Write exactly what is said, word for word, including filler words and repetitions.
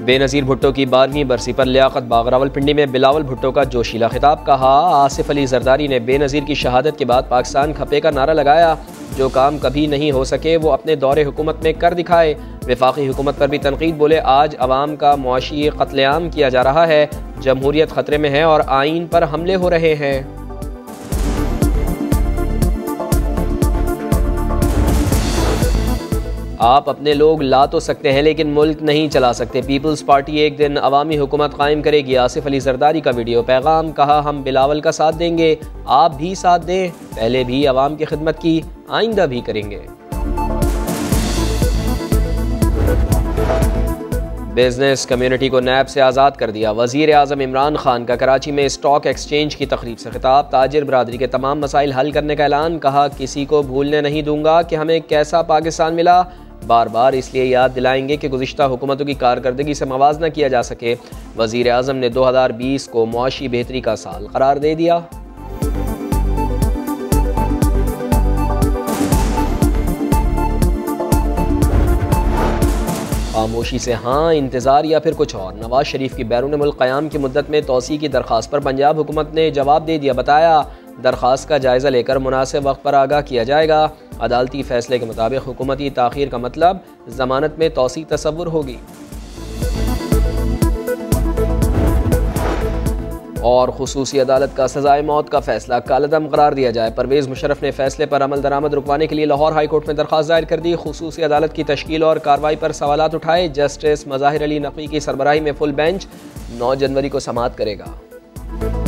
बेनज़ीर भुट्टो की बारहवीं बरसी पर लियाकत बाग रावलपिंडी में बिलावल भुट्टो का जोशीला खिताब। कहा, आसिफ अली जरदारी ने बेनज़ीर की शहादत के बाद पाकिस्तान खपे का नारा लगाया। जो काम कभी नहीं हो सके वो अपने दौरे हुकूमत में कर दिखाए। वफाकी हुकूमत पर भी तनकीद। बोले, आज अवाम का मुआशी कत्लेआम किया जा रहा है, जमहूरियत खतरे में है और आइन पर हमले हो रहे हैं। आप अपने लोग ला तो सकते हैं लेकिन मुल्क नहीं चला सकते। पीपल्स पार्टी एक दिन अवामी हुकूमत कायम करेगी। आसिफ अली जरदारी का वीडियो पैगाम। कहा, हम बिलावल का साथ देंगे, आप भी साथ दें। पहले भी अवाम की खिदमत की, आइंदा भी करेंगे। बिजनेस कम्युनिटी को नैब से आज़ाद कर दिया। वज़ीर आज़म इमरान खान का कराची में स्टॉक एक्सचेंज की तकरीब से खिताब। ताजिर बरादरी के तमाम मसाइल हल करने का ऐलान। कहा, किसी को भूलने नहीं दूंगा कि हमें कैसा पाकिस्तान मिला। बार बार इसलिए याद दिलाएंगे कि गुज़िश्ता हुकूमतों की कारकर्दगी से मवाजना किया जा सके। वज़ीर आज़म ने दो हज़ार बीस को मुआशी बेहतरी का साल करार दे दिया। खामोशी से हाँ, इंतज़ार या फिर कुछ और। नवाज शरीफ की बैरून मुल्क क़याम की मुद्दत में तोसी की दरख्वास्त पर पंजाब हुकूमत ने जवाब दे दिया। बताया, दरख्वास्त का जायज़ा लेकर मुनासिब वक्त पर आगाह किया जाएगा। अदालती फ़ैसले के मुताबिक हुकूमती ताख़ीर का मतलब ज़मानत में तोसी तसव्वुर होगी। और खुसूसी अदालत का सज़ाए मौत का फैसला कालअदम करार दिया जाए। परवेज़ मुशर्रफ ने फैसले पर अमल दरामद रुकवाने के लिए लाहौर हाई कोर्ट में दरख्वास्त दायर कर दी। खुसूसी अदालत की तश्कील और कार्रवाई पर सवालात उठाए। जस्टिस मज़ाहिर अली नकवी की सरबराही में फुल बेंच नौ जनवरी को समाअत करेगा।